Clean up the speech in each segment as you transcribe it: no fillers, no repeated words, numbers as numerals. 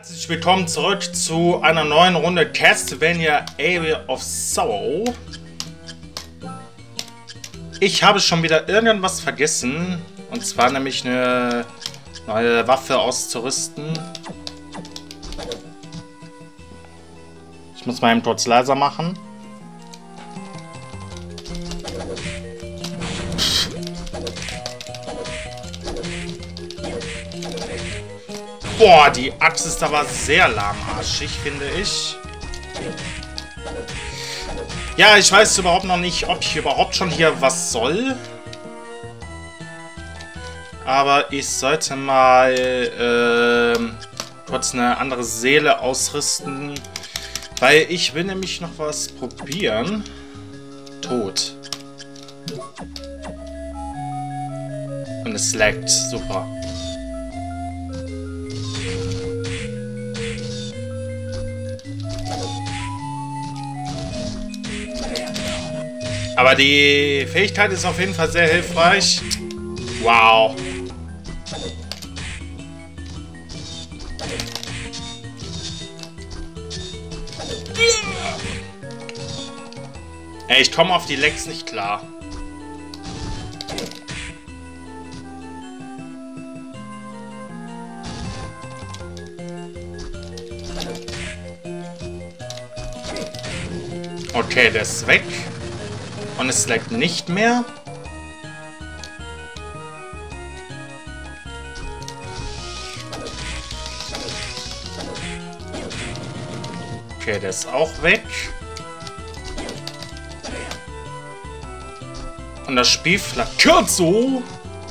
Herzlich willkommen zurück zu einer neuen Runde Castlevania Area of Sorrow. Ich habe schon wieder irgendwas vergessen. Und zwar nämlich eine neue Waffe auszurüsten. Ich muss mal eben kurz leiser machen. Boah, die Axt ist aber sehr lahmarschig, finde ich. Ja, ich weiß überhaupt noch nicht, ob ich überhaupt schon hier was soll. Aber ich sollte mal kurz eine andere Seele ausrüsten. Weil ich will nämlich noch was probieren. Tot. Und es laggt. Super. Aber die Fähigkeit ist auf jeden Fall sehr hilfreich. Wow. Ey, ich komme auf die Lecks nicht klar. Okay, der ist weg. Und es laggt nicht mehr. Okay, der ist auch weg. Und das Spiel flackert so.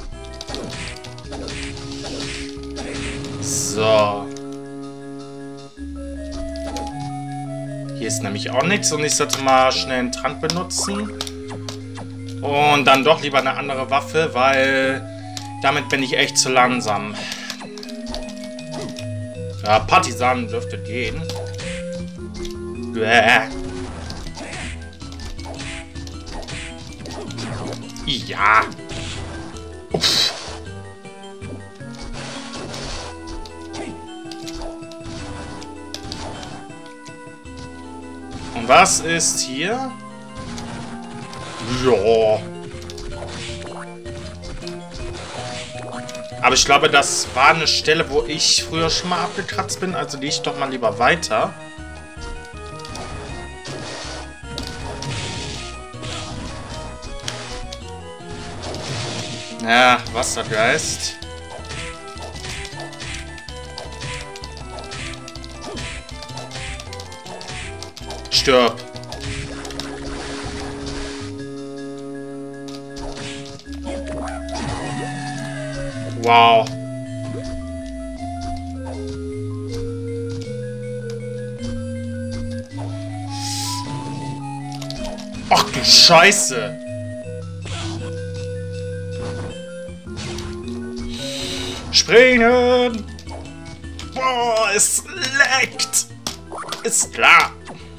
So. Hier ist nämlich auch nichts und ich sollte mal schnell einen Trank benutzen. Und dann doch lieber eine andere Waffe, weil damit bin ich echt zu langsam. Ja, Partisan dürfte gehen. Bäh. Ja. Uff. Und was ist hier? Ja. Aber ich glaube, das war eine Stelle, wo ich früher schon mal abgekratzt bin. Also gehe ich doch mal lieber weiter. Ja, Wassergeist. Stirb. Wow. Ach du Scheiße. Springen. Boah, es leckt. Ist klar.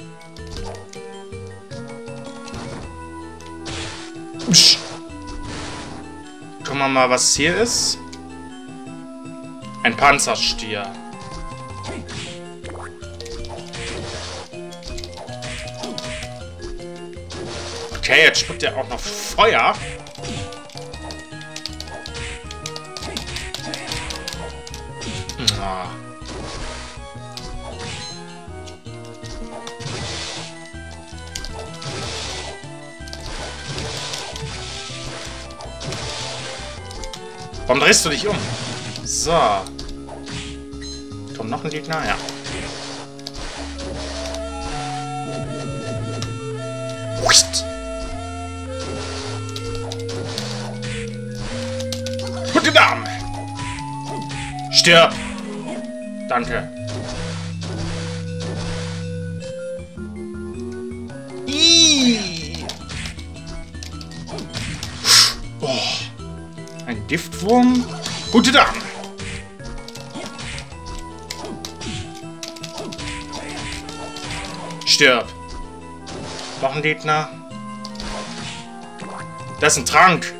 Psch. Gucken wir mal, was hier ist. Ein Panzerstier. Okay, jetzt spuckt er auch noch Feuer. Ah. Warum drehst du dich um? So. Kommt noch ein Gegner? Ja. Guten Abend. Stirb. Danke. Oh. Ein Giftwurm. Gute Dame. Stirb. Noch ein Gegner. Das ist ein Trank.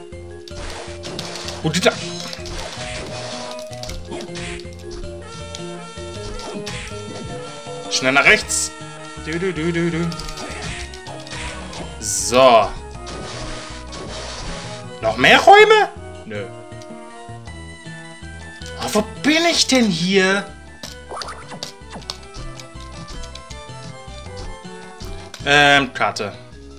Gute Dame. Schnell nach rechts. So. Noch mehr Räume? Nö. Oh, wo bin ich denn hier? Karte.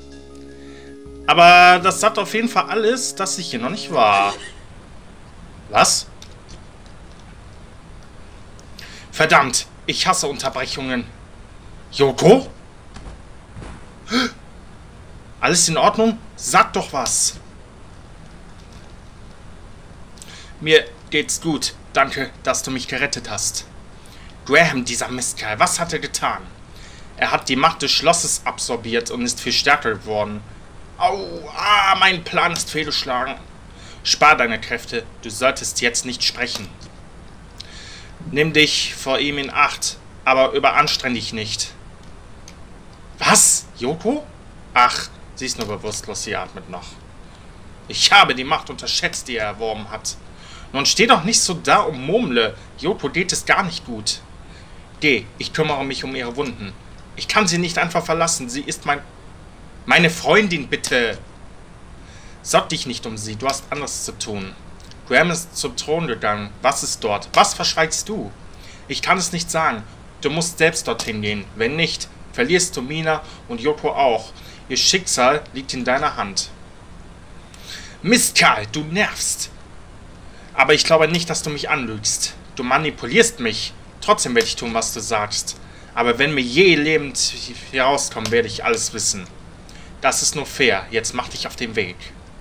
Aber das sagt auf jeden Fall alles, dass ich hier noch nicht war. Was? Verdammt, ich hasse Unterbrechungen. Yoko? Alles in Ordnung? Sag doch was. Mir geht's gut. Danke, dass du mich gerettet hast. Graham, dieser Mistkerl, was hat er getan? Er hat die Macht des Schlosses absorbiert und ist viel stärker geworden. Au, mein Plan ist fehlgeschlagen. Spar deine Kräfte, du solltest jetzt nicht sprechen. Nimm dich vor ihm in Acht, aber überanstreng dich nicht. Was? Yoko? Ach, sie ist nur bewusstlos, sie atmet noch. Ich habe die Macht unterschätzt, die er erworben hat. Nun steh doch nicht so da und murmle. Yoko geht es gar nicht gut. Geh, ich kümmere mich um ihre Wunden. Ich kann sie nicht einfach verlassen. Sie ist meine Freundin, bitte. Sorg dich nicht um sie. Du hast anderes zu tun. Graham ist zum Thron gegangen. Was ist dort? Was verschweigst du? Ich kann es nicht sagen. Du musst selbst dorthin gehen. Wenn nicht, verlierst du Mina und Yoko auch. Ihr Schicksal liegt in deiner Hand. Mist, Karl, du nervst. Aber ich glaube nicht, dass du mich anlügst. Du manipulierst mich. Trotzdem werde ich tun, was du sagst. Aber wenn wir je lebend hier rauskommen, werde ich alles wissen. Das ist nur fair. Jetzt mach dich auf den Weg.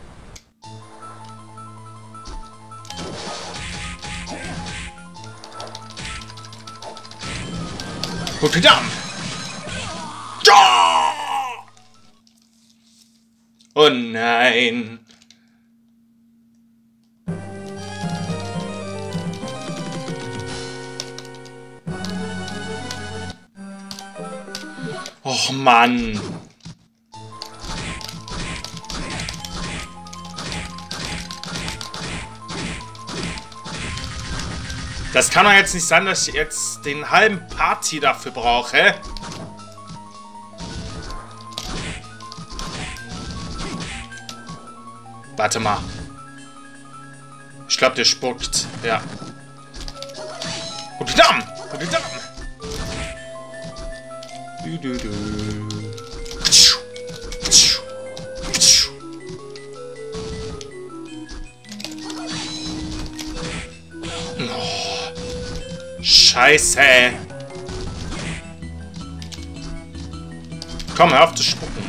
Gute Damen! Ja! Oh nein! Och Mann! Das kann doch jetzt nicht sein, dass ich jetzt den halben Party dafür brauche. Warte mal. Ich glaube, der spuckt. Ja. Gute Damen! Gute Damen! Oh, Scheiße! Komm, hör auf zu spucken.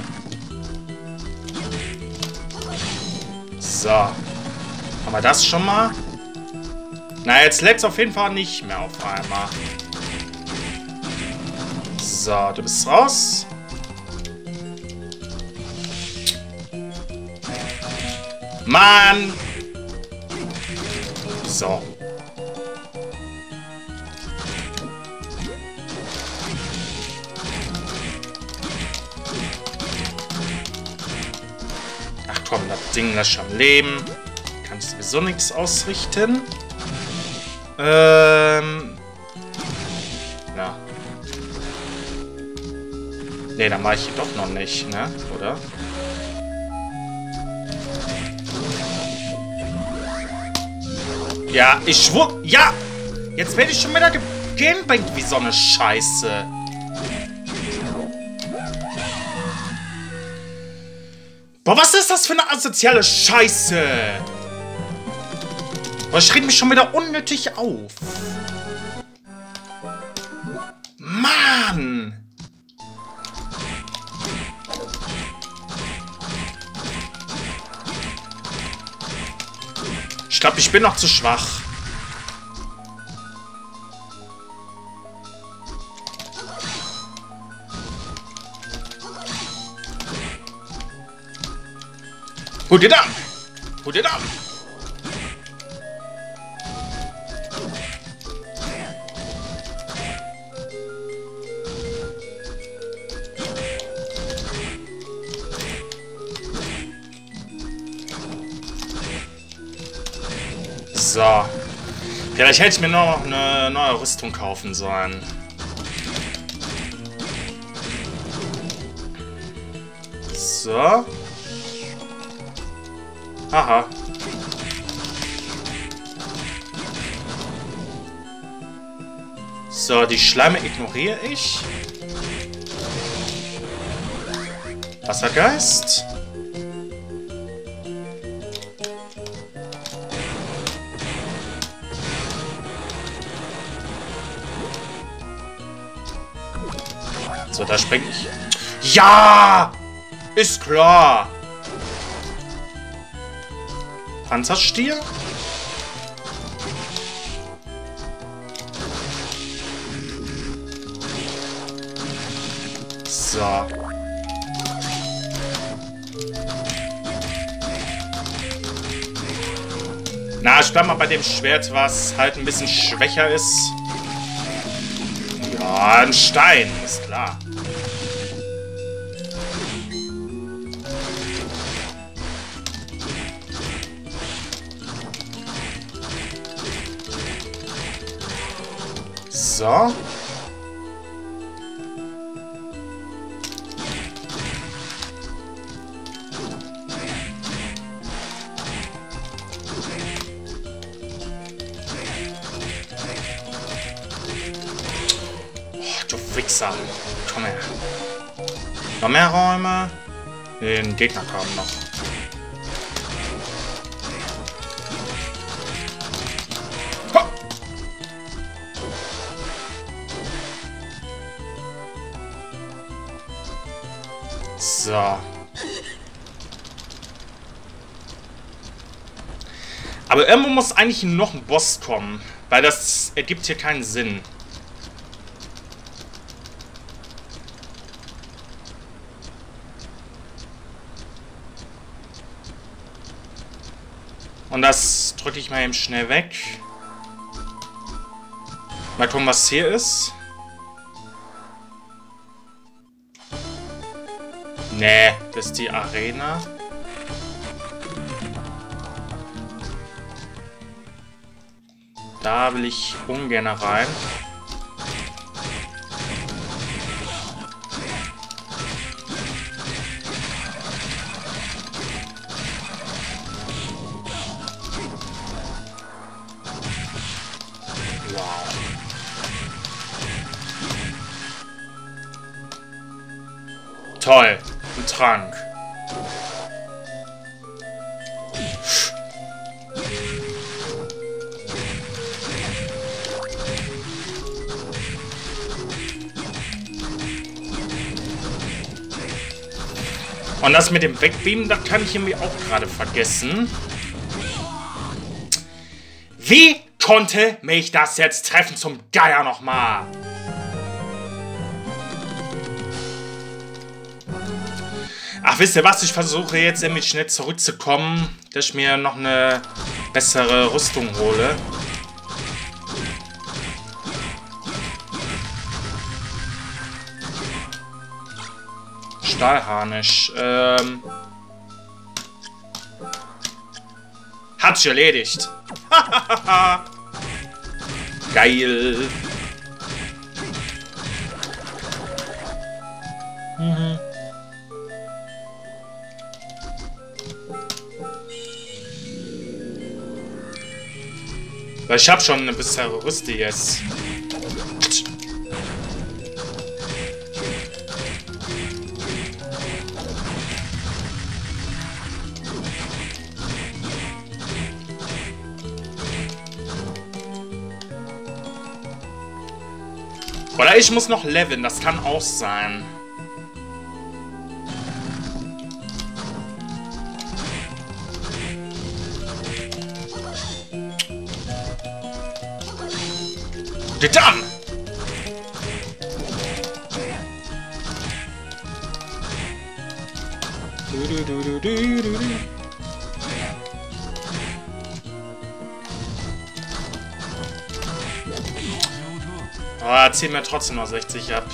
So. Haben wir das schon mal? Na, jetzt lädt's auf jeden Fall nicht mehr auf einmal. So, du bist raus. Mann! So. Ach komm, das Ding lässt schon leben. Kann sowieso nichts ausrichten. Ja. Ne, dann war ich hier doch noch nicht, ne? Oder? Ja, ich schwur... Ja! Jetzt werde ich schon wieder gegamebankt wie so eine Scheiße. Boah, was ist das für eine asoziale Scheiße? Boah, ich reg mich schon wieder unnötig auf. Mann! Ich glaube, ich bin noch zu schwach. Gute Damen! Gute Damen! So. Vielleicht hätte ich mir noch eine neue Rüstung kaufen sollen. So. Aha. So, die Schleime ignoriere ich. Wassergeist. So, da spring ich. Ja! Ist klar! Panzerstier? So. Na, ich bleib mal bei dem Schwert, was halt ein bisschen schwächer ist. Ja, ein Stein, ist klar. So. Oh, du Wichser. Komm her. Noch mehr Räume? Den Gegner kamen noch. So. Aber irgendwo muss eigentlich noch ein Boss kommen, weil das ergibt hier keinen Sinn. Und das drücke ich mal eben schnell weg. Mal gucken, was hier ist. Nee, das ist die Arena. Da will ich ungern rein. Wow. Toll. Ein Trank. Und das mit dem Wegbeamen, das kann ich irgendwie auch gerade vergessen. Wie konnte mich das jetzt treffen zum Geier nochmal? Ach, wisst ihr was? Ich versuche jetzt nämlich schnell zurückzukommen, dass ich mir noch eine bessere Rüstung hole. Stahlharnisch. Hat sich erledigt. Geil. Mhm. Weil ich habe schon eine bessere Rüste jetzt. Oder ich muss noch leveln, das kann auch sein. Getan! Aber ziehen wir trotzdem noch 60 ab.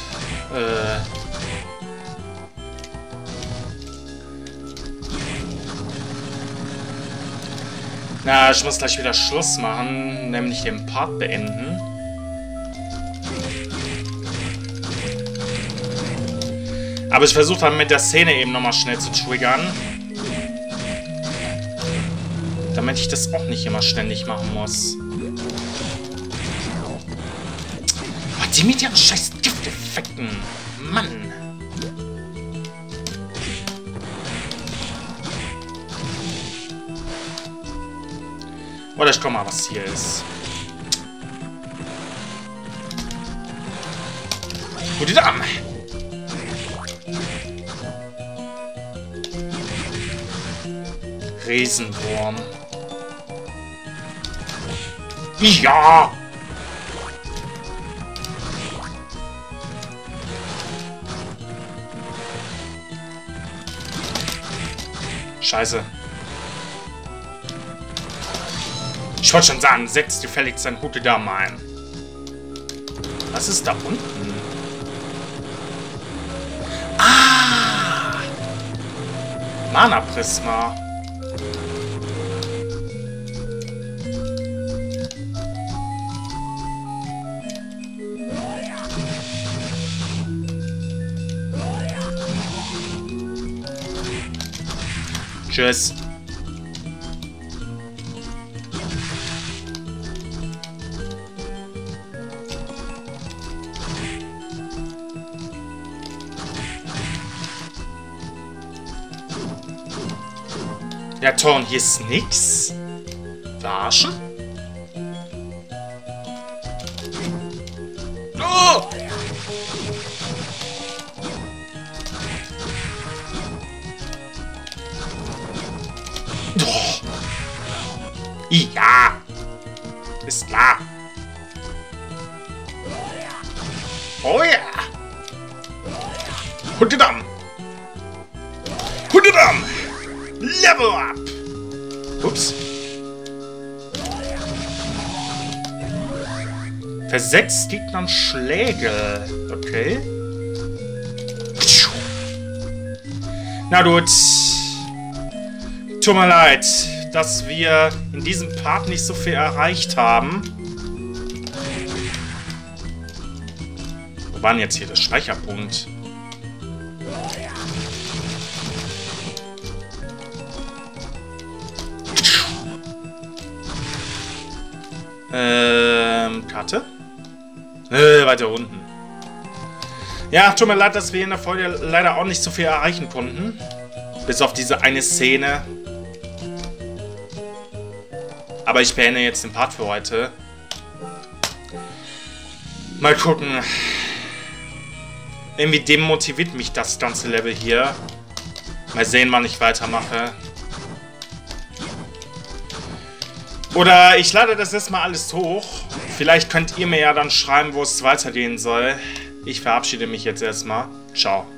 Na, ich muss gleich wieder Schluss machen, nämlich den Part beenden. Aber ich versuche dann mit der Szene eben nochmal schnell zu triggern. Damit ich das auch nicht immer ständig machen muss. Oh, die mit ihren scheiß Gifteffekten. Mann. Oder ich guck mal, was hier ist. Gute Dame. Riesenwurm. Ja! Scheiße. Ich wollte schon sagen, setzt gefälligst sein gute Dame ein. Was ist da unten? Ah! Mana-Prisma. Tschüss. Ja, Ton, hier ist nix. Verarschen? Oh! Oh. Ja! Ist klar. Oh ja! Hundedam! Hundedam! Level up! Ups. Versetzt Gegnern Schläge. Okay. Na gut. Tut mir leid, dass wir in diesem Part nicht so viel erreicht haben. Wo war denn jetzt hier der Speicherpunkt? Karte? Weiter unten. Ja, tut mir leid, dass wir in der Folge leider auch nicht so viel erreichen konnten. Bis auf diese eine Szene. Aber ich beende jetzt den Part für heute. Mal gucken. Irgendwie demotiviert mich das ganze Level hier. Mal sehen, wann ich weitermache. Oder ich lade das erstmal alles hoch. Vielleicht könnt ihr mir ja dann schreiben, wo es weitergehen soll. Ich verabschiede mich jetzt erstmal. Ciao.